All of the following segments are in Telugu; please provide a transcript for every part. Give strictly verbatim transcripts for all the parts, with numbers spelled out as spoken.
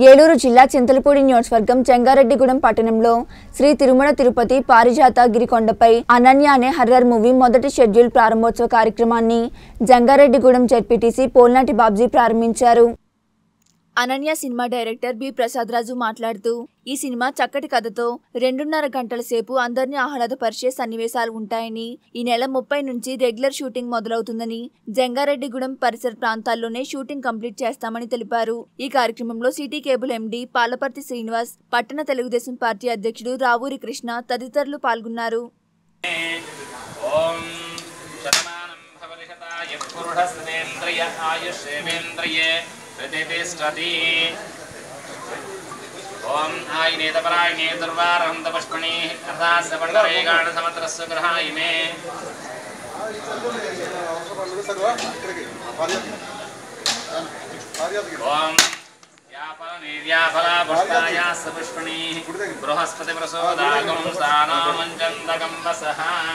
ఏలూరు జిల్లా చింతలపూడి నియోజకవర్గం చెంగారెడ్డిగూడెం పట్టణంలో శ్రీ తిరుమల తిరుపతి పారిజాత గిరికొండపై అనన్య అనే హర్రర్ మూవీ మొదటి షెడ్యూల్ ప్రారంభోత్సవ కార్యక్రమాన్ని జంగారెడ్డిగూడెం జెడ్పీటీసీ పోల్నాటి బాబ్జీ ప్రారంభించారు. Ananya cinema director B Prasad Raju మాట్లాడుతూ ఈ సినిమా చక్కటి కథతో రెండున్నర గంటల సేపు అందరినీ ఆహ్లాదపరిచే సన్నివేశాలు ఉంటాయని, ఈ నెల ముప్పై నుంచి రెగ్యులర్ షూటింగ్ మొదలవుతుందని, జంగారెడ్డిగూడెం పరిసర ప్రాంతాల్లోనే షూటింగ్ కంప్లీట్ చేస్తామని తెలిపారు. ఈ కార్యక్రమంలో city cable MD Palaparthi Srinivas, పట్టణ తెలుగుదేశం పార్టీ అధ్యక్షుడు రావూరి కృష్ణ తదితరులు పాల్గొన్నారు. ओम आयनेतपरायणे दुर्वारहन्तपुष्पणे कथासवण्डरेगाणसमुद्रस्य ग्रहायिमे ओम याफलनेर्याफला पुष्पायास्य पुष्पणे बृहस्पतिप्रसोदागं सानामञ्जन्तकं वसः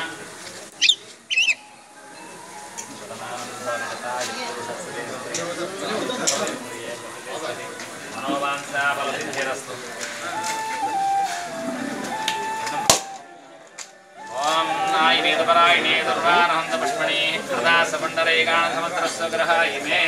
ओम आयनेतपरायणे दुर्वारहन्तपुष्पणे कथासवण्डरेगाणसमुद्रस्य ग्रहायिमे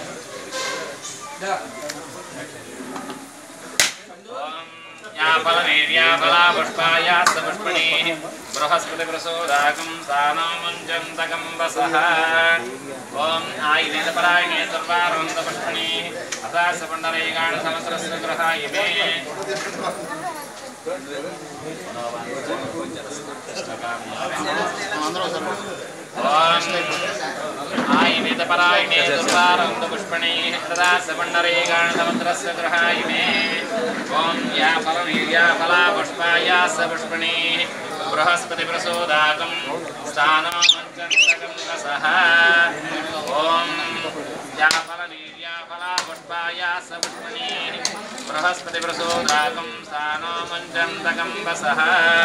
ओम याफलनेर्याफला पुष्पायास्य पुष्पणे बृहस्पतिप्रसोदागं सानामञ्जन्तकं वसः ओम आयनेतपरायणे दुर्वारहन्तपुष्पणे कथासवण्डरेगाणसमुद्रस्य ग्रहायिमे आयनेतपरायणे दुर्वारहन्तपुष्पणे कथासवण्डरेगाणसमुद्रस्य ग्रहायिमे ओम याफलनेर्याफला पुष्पायास्य पुष्पणे बृहस्पतिप्रसोदागं सानामञ्जन्तकं वसः ओम याफलनेर्याफला पुष्पायास्य पुष्पणे बृहस्पतिप्रसोदागं सानामञ्जन्तकं वसः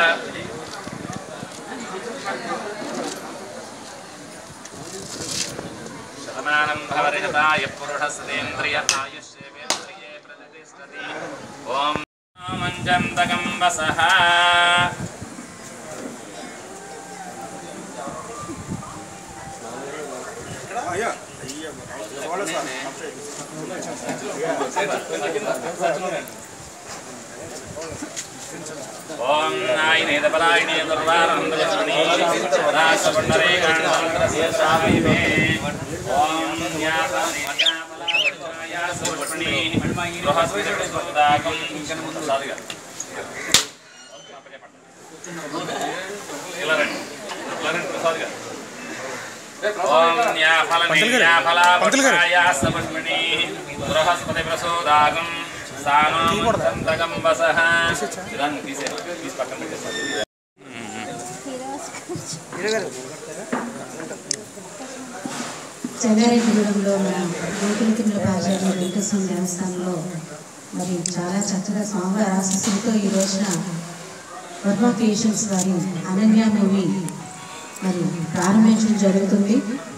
शतमानं भवति शताय पुरुषस्तेन्द्रिय आयुष्येवेन्द्रिये प्रतिष्ठति ओम सानामञ्जन्तकं वसः ओम आयनेतपरायणे दुर्वारहन्तपुष्पणे कथासवण्डरेगाणसमुद्रस्य ग्रहायिमे ओम याफलनेर्याफला पुष्पणे बृहस्पतिप्रसोदागं ओम याफलनेर्याफला पुष्पायास्य पुष्पणे बृहस्पतिप्रसोदागं सानामञ्जन्तकं वसः చెంగారెడ్డిగూడెంలో మన గోకుల తిరుమల పారిజాత వెంకటేశ్వర దేవస్థానంలో మరి చాలా చక్కగా స్వామివారి ఆశీస్సులతో ఈ రోజున వర్మ క్రియేషన్స్ వారి అనన్య మూవీ మరి ప్రారంభించడం జరుగుతుంది.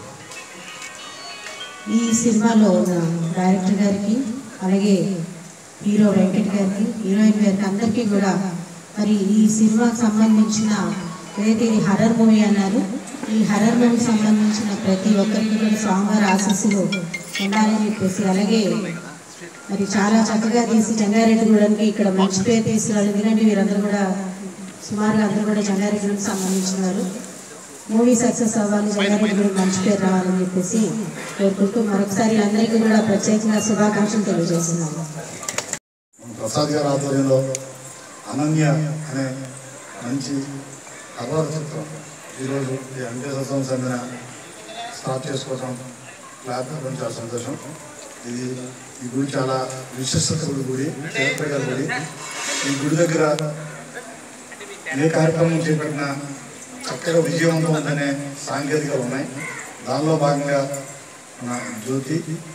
ఈ సినిమాలో డైరెక్టర్ గారికి, అలాగే హీరో వెంకట్ గారికి, హీరోయిన్ గారికి అందరికీ కూడా మరి ఈ సినిమాకి సంబంధించిన ఏదైతే ఇది హర్రర్ మూవీ అన్నారు, ఈ హర్రర్ మూవీకి సంబంధించిన ప్రతి ఒక్కరికి కూడా స్వామివారి ఆశీస్సులు ఉండాలని చెప్పేసి, అలాగే మరి చాలా చక్కగా తీసి జంగారెడ్డిగూడెంకి ఇక్కడ మంచి పేరు తీసుకురావాలి. ఎందుకంటే వీరందరూ కూడా సుమారుగా అందరూ కూడా జంగారెడ్డిగూడెంకి సంబంధించిన వారు. మూవీ సక్సెస్ అవ్వాలి, జంగారెడ్డిగూడెం మంచి పేరు రావాలని చెప్పేసి కోరుకుంటూ మరొకసారి అందరికీ కూడా ప్రత్యేకంగా శుభాకాంక్షలు తెలియజేస్తున్నాము. ప్రసాద్ గారి ఆధ్వర్యంలో అనన్య అనే మంచి హర్రర్ చిత్రం ఈరోజు ఈ వెంకటేశ్వర స్వామి సందిన స్టార్ట్ చేసుకోవడం క్లాప్లో చాలా సంతోషం. ఇది ఈ గుడి చాలా విశిష్టత గుడి, చరిత్ర గల గుడి. ఈ గుడి దగ్గర ఏ కార్యక్రమం చేపట్టినా చక్కగా విజయవంతం ఉందనే సాంకేతికలు ఉన్నాయి. దానిలో భాగంగా మన జ్యోతి,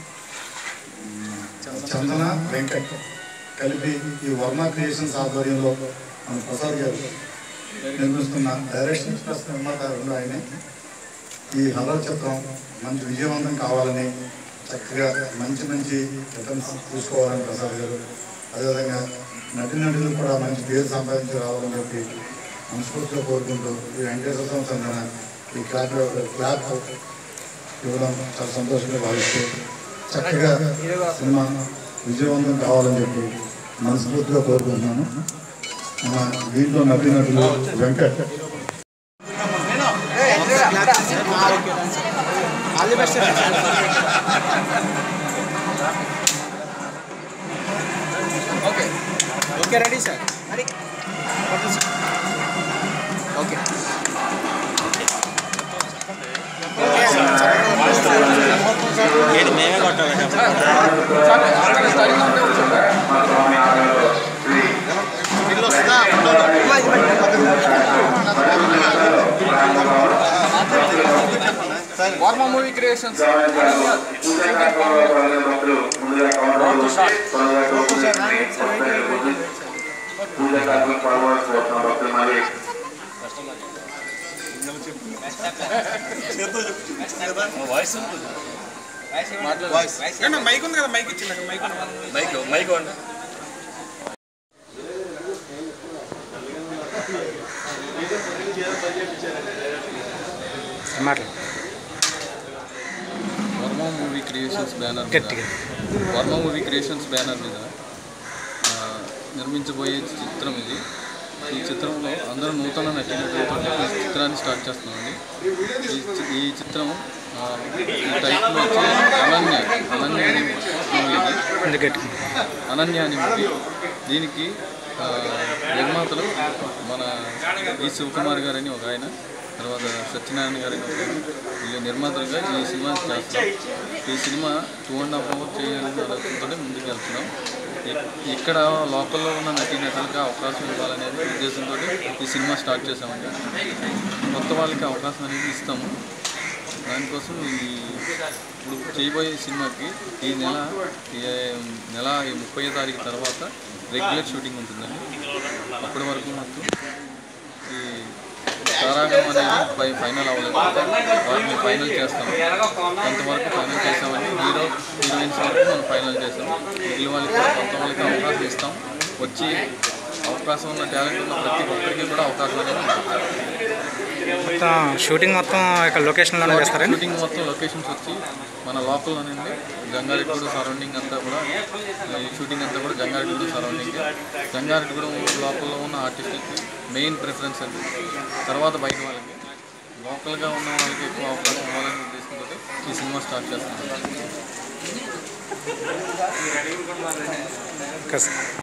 చందన, వెంకట్ కలిపి ఈ వర్మ క్రియేషన్స్ ఆధ్వర్యంలో మన ప్రసాద్ గారు నిర్మిస్తున్న డైరెక్షన్ ప్లస్ నిర్మాత ఆయనే. ఈ హర్రర్ చిత్రం మంచి విజయవంతం కావాలని చక్కగా మంచి మంచి రిటర్న్స్ తీసుకోవాలని ప్రసాద్ గారు అదేవిధంగా నటినటులు కూడా మంచి పేరు సంపాదించి రావాలని చెప్పి మనస్ఫూర్తిగా కోరుకుంటూ ఈ వెంకటేశ్వర స్వామి సందన ఈ క్లాప్ క్లాప్ ఇవ్వడం చాలా సంతోషంగా భావిస్తూ చక్కగా సినిమా విజయవంతం కావాలని చెప్పి మనస్ఫూర్తిగా కోరుకుంటున్నాను. మన దీంట్లో నటినటులు Venkat okay okay ready sir ready okay ఏది మేమే కొట్టాలి వర్మ మూవీ క్రియేషన్స్ మైక్ ఉంది కదా మైక్ ఇచ్చింది mic mic mic Varma movie creations banner Varma movie creations banner మీద నిర్మించబోయే చిత్రం ఇది. ఈ చిత్రంలో అందరూ నూతన నటీనటులతో ఈ చిత్రాన్ని స్టార్ట్ చేస్తున్నామండి. ఈ ఈ చిత్రం ఈ టైప్లో వచ్చి అనన్య అనన్య అని మూవీ ఇది అనన్య అని మూవీ. దీనికి నిర్మాతలు మన ఈ శివకుమార్ గారని ఒక ఆయన, తర్వాత సత్యనారాయణ గారని ఒక ఆయన, వీళ్ళు నిర్మాతలుగా ఈ సినిమా చేస్తాం. ఈ cinema two and half hour చేయాలని ఆలోచనతో ముందుకు వెళ్తున్నాం. ఇక్కడ లోకల్లో ఉన్న నటీనటులకి అవకాశం ఇవ్వాలనేది ఉద్దేశంతో ఈ సినిమా స్టార్ట్ చేసామండి. కొత్త వాళ్ళకి అవకాశం అనేది ఇస్తాము. దానికోసం ఈ ఇప్పుడు చేయబోయే సినిమాకి ఈ నెల నెల ముప్పై తారీఖు తర్వాత రెగ్యులర్ షూటింగ్ ఉంటుందండి. అప్పటి వరకు మాకు ఈ తారాగణం అనేది ఫై ఫైనల్ అవ్వలేదు, వాటిని ఫైనల్ చేస్తాము. కొంతవరకు ఫైనల్ చేసామని హీరో హీరోయిన్స్ వరకు మనం ఫైనల్ చేసాము. మిగిలిన వాళ్ళకి కొత్త వాళ్ళకి అవకాశం ఇస్తాం. వచ్చి అవకాశం ఉన్న టాలెంట్ ఉన్న ప్రతి ఒక్కరికి కూడా అవకాశం అనేది మొత్తం షూటింగ్ మొత్తం ఇక్కడ లొకేషన్లో చేస్తారు. షూటింగ్ మొత్తం లొకేషన్స్ వచ్చి మన లోకల్లోనండి జంగారెడ్డిగూడ సరౌండింగ్ అంతా కూడా ఈ షూటింగ్ అంతా కూడా జంగారెడ్డిగూడ సరౌండింగ్. జంగారెడ్డిగూడ లోకల్లో ఉన్న ఆర్టిస్టులకి మెయిన్ ప్రిఫరెన్స్ అండి. తర్వాత బయట వాళ్ళకి లోకల్గా ఉన్న వాళ్ళకి ఎక్కువ అవకాశం ఇవ్వాలని ఉద్దేశంతో ఈ సినిమా స్టార్ట్ చేస్తున్నాం.